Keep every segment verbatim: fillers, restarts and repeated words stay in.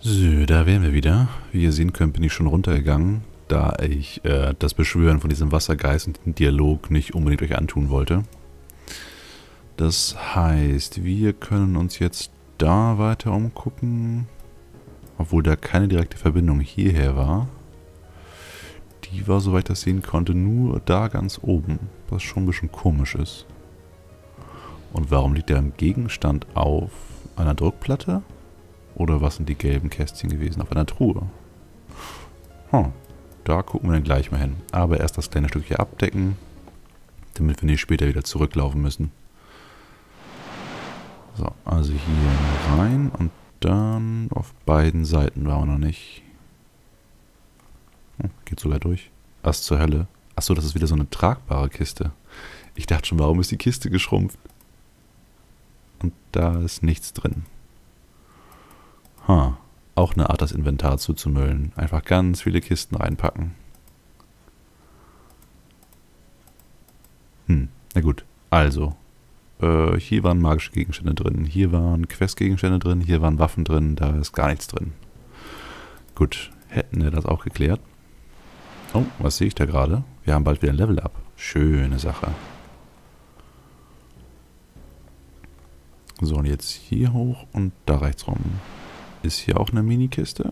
So, da wären wir wieder. Wie ihr sehen könnt, bin ich schon runtergegangen, da ich äh, das Beschwören von diesem Wassergeist und den Dialog nicht unbedingt euch antun wollte. Das heißt, wir können uns jetzt da weiter umgucken, obwohl da keine direkte Verbindung hierher war. Die war, soweit ich das sehen konnte, nur da ganz oben, was schon ein bisschen komisch ist. Und warum liegt der im Gegenstand auf einer Druckplatte? Oder was sind die gelben Kästchen gewesen? Auf einer Truhe. Hm, da gucken wir dann gleich mal hin. Aber erst das kleine Stück hier abdecken, damit wir nicht später wieder zurücklaufen müssen. So, also hier rein und dann auf beiden Seiten waren wir noch nicht. Hm, geht sogar durch. Was zur Hölle? Achso, das ist wieder so eine tragbare Kiste. Ich dachte schon, warum ist die Kiste geschrumpft? Und da ist nichts drin. Ha, auch eine Art, das Inventar zuzumüllen. Einfach ganz viele Kisten reinpacken. Hm, na gut. Also, äh, hier waren magische Gegenstände drin, hier waren Questgegenstände drin, hier waren Waffen drin, da ist gar nichts drin. Gut, hätten wir das auch geklärt. Oh, was sehe ich da gerade? Wir haben bald wieder ein Level-Up. Schöne Sache. So, und jetzt hier hoch und da rechts rum. Ist hier auch eine Minikiste?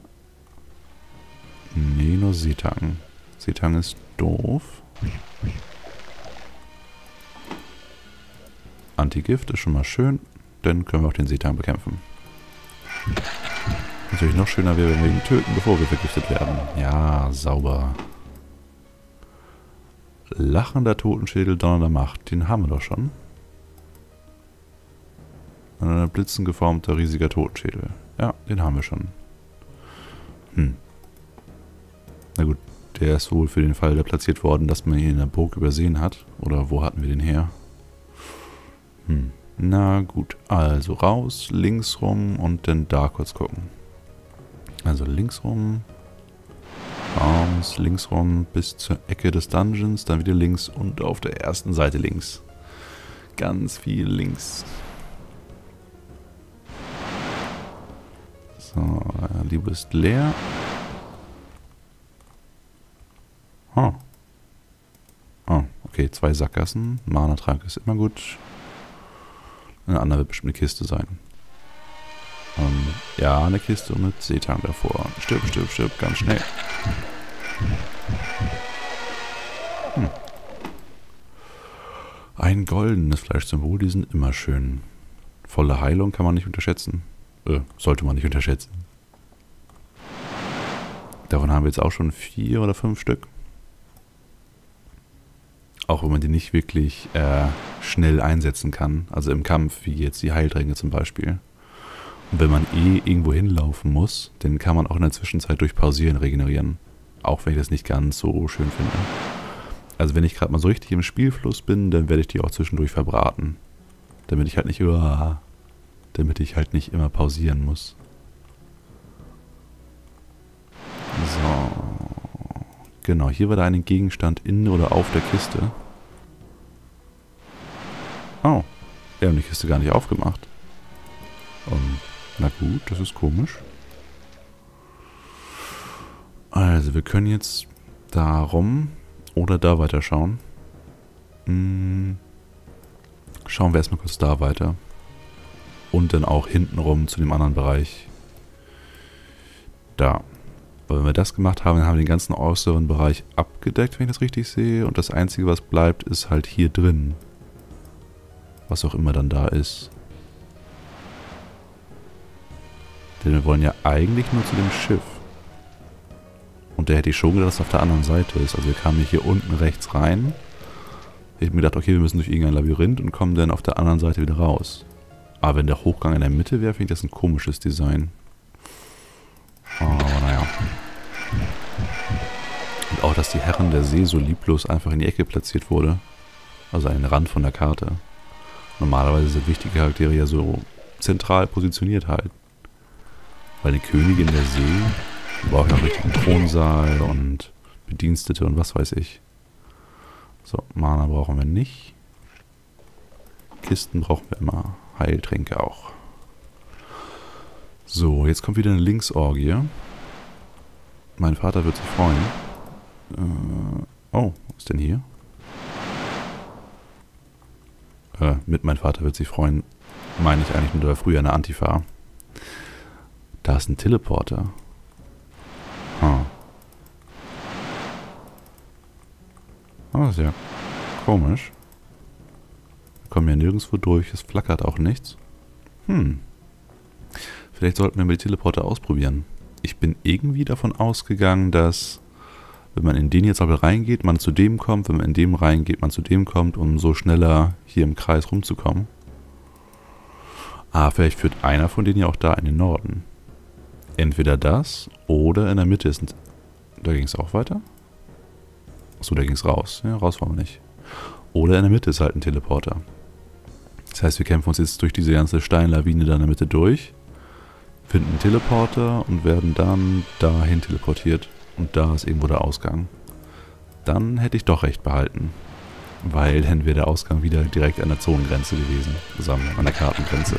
Nee, nur Seetang. Seetang ist doof. Antigift ist schon mal schön. Dann können wir auch den Seetang bekämpfen. Natürlich noch schöner wäre, wenn wir ihn töten, bevor wir vergiftet werden. Ja, sauber. Lachender Totenschädel, donnernder Macht. Den haben wir doch schon. Ein blitzengeformter riesiger Totenschädel. Ja, den haben wir schon. Hm. Na gut, der ist wohl für den Fall da platziert worden, dass man ihn in der Burg übersehen hat. Oder wo hatten wir den her? Hm. Na gut, also raus, links rum und dann da kurz gucken. Also links rum, raus, links rum bis zur Ecke des Dungeons, dann wieder links und auf der ersten Seite links. Ganz viel links. So, die ist leer. Oh. Oh, okay, zwei Sackgassen. Mana-Trank ist immer gut. Eine andere wird bestimmt eine Kiste sein. Um, ja, eine Kiste mit Seetang davor. Stirb, stirb, stirb, ganz schnell. Hm. Ein goldenes Fleischsymbol, die sind immer schön. Volle Heilung kann man nicht unterschätzen. Äh, sollte man nicht unterschätzen. Davon haben wir jetzt auch schon vier oder fünf Stück. Auch wenn man die nicht wirklich äh, schnell einsetzen kann. Also im Kampf, wie jetzt die Heiltränke zum Beispiel. Und wenn man eh irgendwo hinlaufen muss, dann kann man auch in der Zwischenzeit durch Pausieren regenerieren. Auch wenn ich das nicht ganz so schön finde. Also wenn ich gerade mal so richtig im Spielfluss bin, dann werde ich die auch zwischendurch verbraten. Damit ich halt nicht über... damit ich halt nicht immer pausieren muss. So. Genau, hier war da ein Gegenstand in oder auf der Kiste. Oh, wir haben die Kiste gar nicht aufgemacht. Um, na gut, das ist komisch. Also, wir können jetzt da rum oder da weiter schauen. Hm. Schauen wir erstmal kurz da weiter. Und dann auch hintenrum zu dem anderen Bereich. Da. Aber wenn wir das gemacht haben, dann haben wir den ganzen äußeren Bereich abgedeckt, wenn ich das richtig sehe. Und das Einzige, was bleibt, ist halt hier drin. Was auch immer dann da ist. Denn wir wollen ja eigentlich nur zu dem Schiff. Und da hätte ich schon gedacht, dass es auf der anderen Seite ist. Also wir kamen hier unten rechts rein. Ich habe mir gedacht, okay, wir müssen durch irgendein Labyrinth und kommen dann auf der anderen Seite wieder raus. Aber wenn der Hochgang in der Mitte wäre, finde ich das ein komisches Design. Aber naja. Und auch, dass die Herren der See so lieblos einfach in die Ecke platziert wurde. Also an den Rand von der Karte. Normalerweise sind wichtige Charaktere ja so zentral positioniert halt. Weil eine Königin der See braucht ja auch richtig einen Thronsaal und Bedienstete und was weiß ich. So, Mana brauchen wir nicht. Kisten brauchen wir immer. Heiltränke auch. So, jetzt kommt wieder eine Linksorgie. Mein Vater wird sich freuen. Äh, oh, was ist denn hier? Äh, mit mein Vater wird sich freuen, meine ich eigentlich nur, da früher eine Antifa. Da ist ein Teleporter. Hm. Oh, ist ja komisch. Wir kommen ja nirgendwo durch, es flackert auch nichts. Hm. Vielleicht sollten wir mal die Teleporter ausprobieren. Ich bin irgendwie davon ausgegangen, dass, wenn man in den jetzt aber reingeht, man zu dem kommt, wenn man in dem reingeht, man zu dem kommt, um so schneller hier im Kreis rumzukommen. Ah, vielleicht führt einer von denen ja auch da in den Norden. Entweder das oder in der Mitte ist ein... Da ging es auch weiter? Achso, da ging es raus. Ja, raus wollen wir nicht. Oder in der Mitte ist halt ein Teleporter. Das heißt, wir kämpfen uns jetzt durch diese ganze Steinlawine da in der Mitte durch, finden einen Teleporter und werden dann dahin teleportiert. Und da ist irgendwo der Ausgang. Dann hätte ich doch recht behalten. Weil dann wäre der Ausgang wieder direkt an der Zonengrenze gewesen. Zusammen an der Kartengrenze.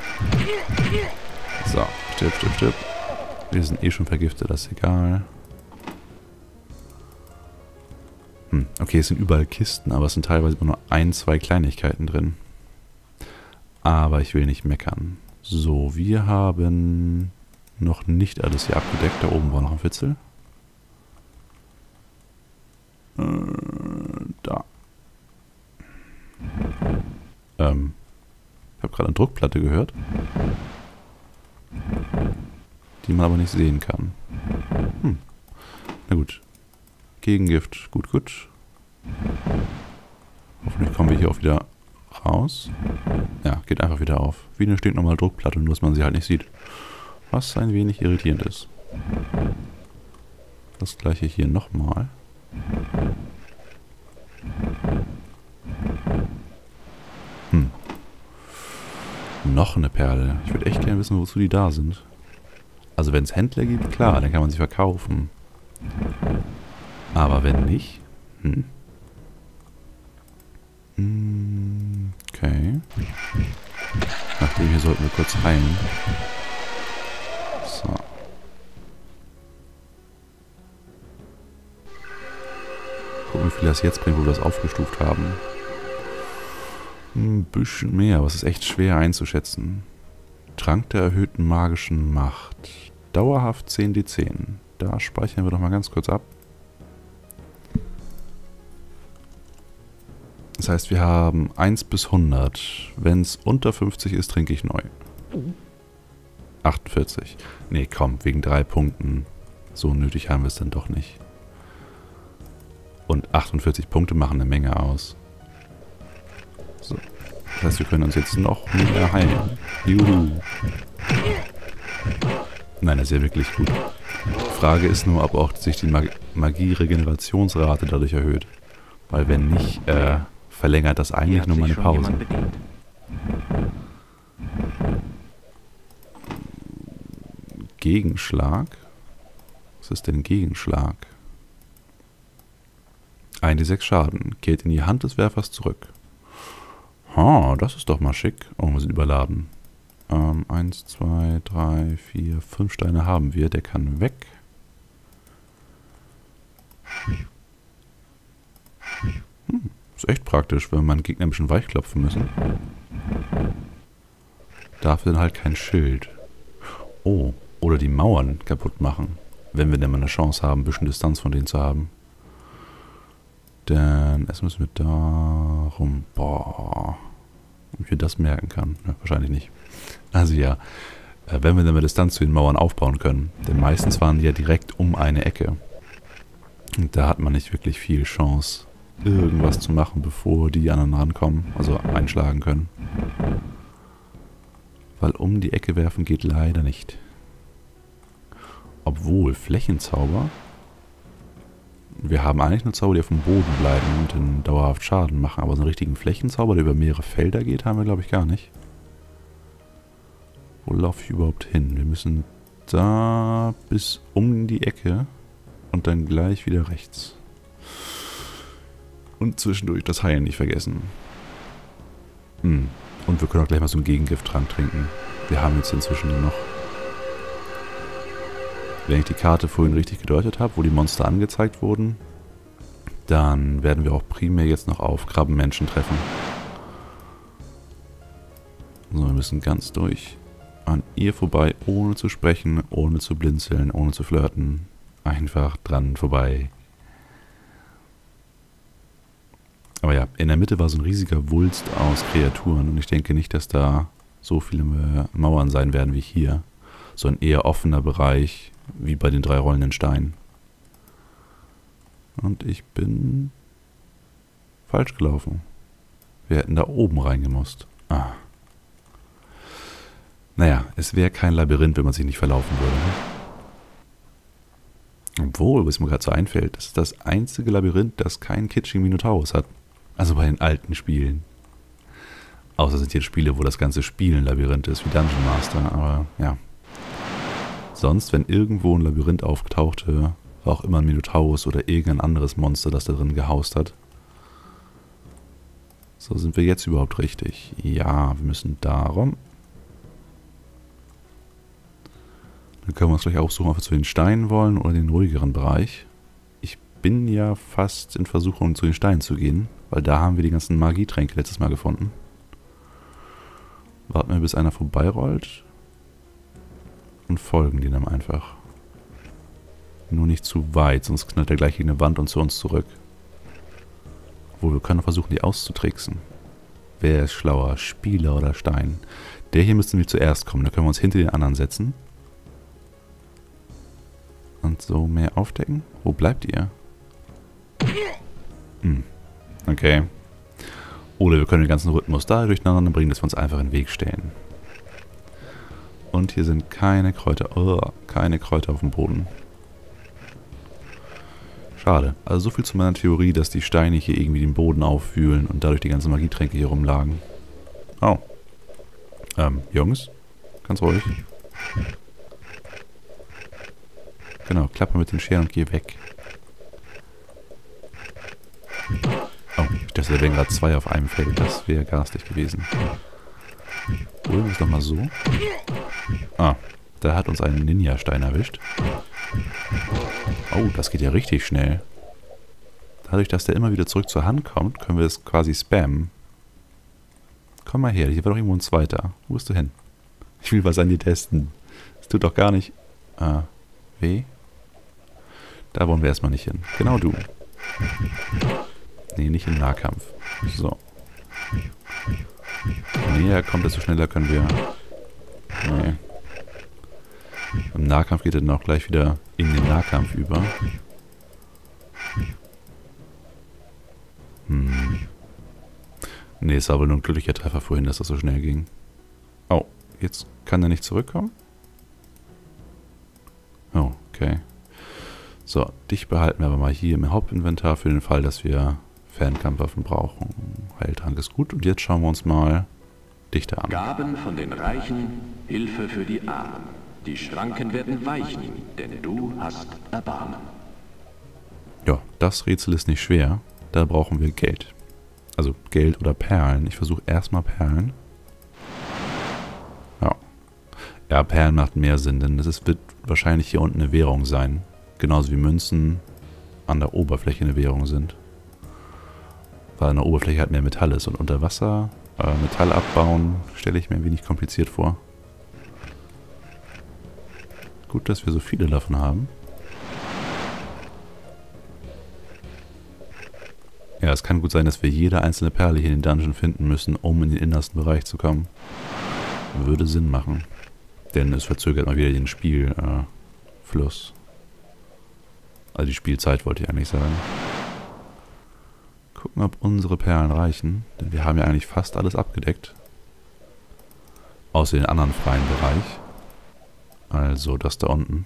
So, stirb, stirb, stirb. Wir sind eh schon vergiftet, das ist egal. Hm, okay, es sind überall Kisten, aber es sind teilweise nur ein, zwei Kleinigkeiten drin. Aber ich will nicht meckern. So, wir haben noch nicht alles hier abgedeckt. Da oben war noch ein Witzel. Äh, da. Ähm, ich habe gerade eine Druckplatte gehört, die man aber nicht sehen kann. Hm. Na gut. Gegengift. Gut, gut. Hoffentlich kommen wir hier auch wieder raus. Ja, geht einfach wieder auf. Wie eine stinknormale Druckplatte, nur dass man sie halt nicht sieht. Was ein wenig irritierend ist. Das gleiche hier nochmal. Hm. Noch eine Perle. Ich würde echt gerne wissen, wozu die da sind. Also wenn es Händler gibt, klar, dann kann man sie verkaufen. Aber wenn nicht... Hm. Okay. Nachdem hier sollten wir kurz heilen. So. Gucken, wie viel das jetzt bringt, wo wir das aufgestuft haben. Ein bisschen mehr, aber es ist echt schwer einzuschätzen. Trank der erhöhten magischen Macht. Dauerhaft zehn D zehn. Da speichern wir doch mal ganz kurz ab. Das heißt, wir haben eins bis hundert. Wenn es unter fünfzig ist, trinke ich neu. achtundvierzig. Nee, komm, wegen drei Punkten. So nötig haben wir es dann doch nicht. Und achtundvierzig Punkte machen eine Menge aus. So. Das heißt, wir können uns jetzt noch mehr heilen. Juhu. Nein, das ist ja wirklich gut. Die Frage ist nur, ob auch sich die Mag Magie-Regenerationsrate dadurch erhöht. Weil wenn nicht, äh, verlängert das eigentlich nur meine Pause. Gegenschlag? Was ist denn Gegenschlag? ein D sechs Schaden. Kehrt in die Hand des Werfers zurück. Ha, das ist doch mal schick. Oh, wir sind überladen. Ähm, eins, zwei, drei, vier, fünf Steine haben wir. Der kann weg. Hm, ist echt praktisch, wenn man Gegner ein bisschen weichklopfen müssen. Dafür dann halt kein Schild. Oh, oder die Mauern kaputt machen. Wenn wir denn mal eine Chance haben, ein bisschen Distanz von denen zu haben. Denn es müssen wir darum... Boah. Ob ich mir das merken kann? Ja, wahrscheinlich nicht. Also ja, wenn wir dann mal Distanz zu den Mauern aufbauen können. Denn meistens waren die ja direkt um eine Ecke. Und da hat man nicht wirklich viel Chance, irgendwas zu machen, bevor die anderen rankommen. Also einschlagen können. Weil um die Ecke werfen geht leider nicht. Obwohl, Flächenzauber... Wir haben eigentlich nur Zauber, die auf dem Boden bleiben und dann dauerhaft Schaden machen. Aber so einen richtigen Flächenzauber, der über mehrere Felder geht, haben wir, glaube ich, gar nicht. Wo laufe ich überhaupt hin? Wir müssen da bis um die Ecke und dann gleich wieder rechts. Und zwischendurch das Heilen nicht vergessen. Hm. Und wir können auch gleich mal so einen Gegengifttrank trinken. Wir haben jetzt inzwischen noch Wenn ich die Karte vorhin richtig gedeutet habe, wo die Monster angezeigt wurden, dann werden wir auch primär jetzt noch auf Krabbenmenschen treffen. So, wir müssen ganz durch an ihr vorbei, ohne zu sprechen, ohne zu blinzeln, ohne zu flirten. Einfach dran vorbei. Aber ja, in der Mitte war so ein riesiger Wulst aus Kreaturen und ich denke nicht, dass da so viele Mauern sein werden wie hier. So ein eher offener Bereich, wie bei den drei rollenden Steinen. Und ich bin falsch gelaufen. Wir hätten da oben reingemusst. Ah. Naja, es wäre kein Labyrinth, wenn man sich nicht verlaufen würde. Obwohl, was mir gerade so einfällt, das ist das einzige Labyrinth, das keinen kitschigen Minotaurus hat. Also bei den alten Spielen. Außer sind hier Spiele, wo das ganze Spiel ein Labyrinth ist, wie Dungeon Master, aber ja. Sonst, wenn irgendwo ein Labyrinth auftauchte, war auch immer ein Minotaurus oder irgendein anderes Monster, das da drin gehaust hat. So, sind wir jetzt überhaupt richtig? Ja, wir müssen darum. Dann können wir uns gleich aussuchen, ob wir zu den Steinen wollen oder den ruhigeren Bereich. Ich bin ja fast in Versuchung, zu den Steinen zu gehen, weil da haben wir die ganzen Magietränke letztes Mal gefunden. Warten wir, bis einer vorbeirollt und folgen die dann einfach. Nur nicht zu weit, sonst knallt er gleich gegen eine Wand und zu uns zurück. Obwohl, wir können versuchen, die auszutricksen. Wer ist schlauer, Spieler oder Stein? Der hier müsste wir zuerst kommen, da können wir uns hinter den anderen setzen. Und so mehr aufdecken. Wo bleibt ihr? Hm. Okay. Oder wir können den ganzen Rhythmus da durcheinander bringen, dass wir uns einfach in den Weg stellen. Und hier sind keine Kräuter. Oh, keine Kräuter auf dem Boden. Schade. Also so viel zu meiner Theorie, dass die Steine hier irgendwie den Boden aufwühlen und dadurch die ganzen Magietränke hier rumlagen. Oh. Ähm, Jungs? Ganz ruhig. Genau, klappe mit den Scheren und geh weg. Oh, ich dachte, da wären gerade zwei auf einem Feld. Das wäre garstig gewesen. Holen wir es nochmal so. Ah, da hat uns ein Ninja-Stein erwischt. Oh, das geht ja richtig schnell. Dadurch, dass der immer wieder zurück zur Hand kommt, können wir es quasi spammen. Komm mal her, hier war doch irgendwo ein zweiter. Wo bist du hin? Ich will was an dir testen. Das tut doch gar nicht... Ah, weh? Da wollen wir erstmal nicht hin. Genau du. Nee, nicht im Nahkampf. So. Je näher kommt, desto schneller können wir... Nee. Im Nahkampf geht er dann auch gleich wieder in den Nahkampf über. Hm. Nee, es war aber nur ein glücklicher Treffer vorhin, dass das so schnell ging. Oh, jetzt kann er nicht zurückkommen? Oh, okay. So, dich behalten wir aber mal hier im Hauptinventar für den Fall, dass wir Fernkampfwaffen brauchen. Heiltrank ist gut. Und jetzt schauen wir uns mal dich da an. Gaben von den Reichen, Hilfe für die Armen. Die Schranken werden weichen, denn du hast Erbarmen. Ja, das Rätsel ist nicht schwer. Da brauchen wir Geld. Also Geld oder Perlen. Ich versuche erstmal Perlen. Ja. Ja, Perlen macht mehr Sinn, denn es wird wahrscheinlich hier unten eine Währung sein. Genauso wie Münzen an der Oberfläche eine Währung sind. Weil an der Oberfläche halt mehr Metall ist. Und unter Wasser äh, Metall abbauen, stelle ich mir ein wenig kompliziert vor. Gut, dass wir so viele davon haben. Ja, es kann gut sein, dass wir jede einzelne Perle hier in den Dungeon finden müssen, um in den innersten Bereich zu kommen. Würde Sinn machen. Denn es verzögert mal wieder den Spielfluss. Äh, also die Spielzeit wollte ich eigentlich sagen. Gucken, ob unsere Perlen reichen. Denn wir haben ja eigentlich fast alles abgedeckt. Außer den anderen freien Bereich. Also das da unten.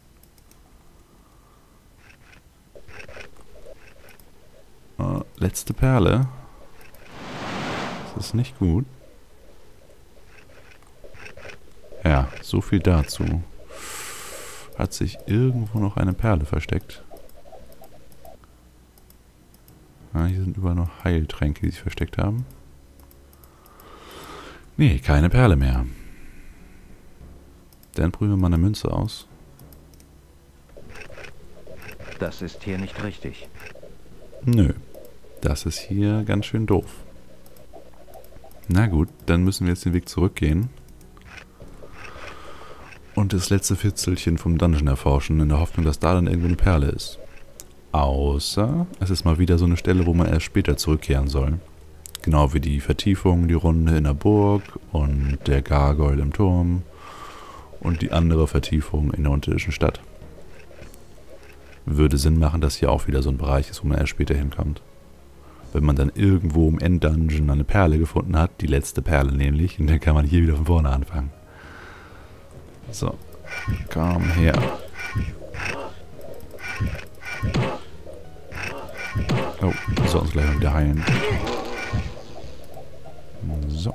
Äh, letzte Perle. Das ist nicht gut. Ja, so viel dazu. Hat sich irgendwo noch eine Perle versteckt. Ah, hier sind überall noch Heiltränke, die sich versteckt haben. Nee, keine Perle mehr. Dann probieren wir mal eine Münze aus. Das ist hier nicht richtig. Nö. Das ist hier ganz schön doof. Na gut, dann müssen wir jetzt den Weg zurückgehen. Und das letzte Fitzelchen vom Dungeon erforschen, in der Hoffnung, dass da dann irgendwo eine Perle ist. Außer, es ist mal wieder so eine Stelle, wo man erst später zurückkehren soll. Genau wie die Vertiefung, die Runde in der Burg und der Gargoyle im Turm und die andere Vertiefung in der unterirdischen Stadt. Würde Sinn machen, dass hier auch wieder so ein Bereich ist, wo man erst später hinkommt. Wenn man dann irgendwo im Enddungeon eine Perle gefunden hat, die letzte Perle nämlich, und dann kann man hier wieder von vorne anfangen. So, komm her. Oh, wir sollten uns gleich mal wieder heilen. So.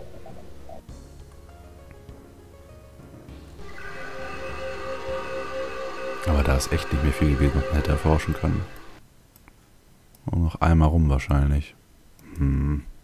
Aber da ist echt nicht mehr viel gewesen, was man hätte erforschen können. Und noch einmal rum wahrscheinlich. Hm.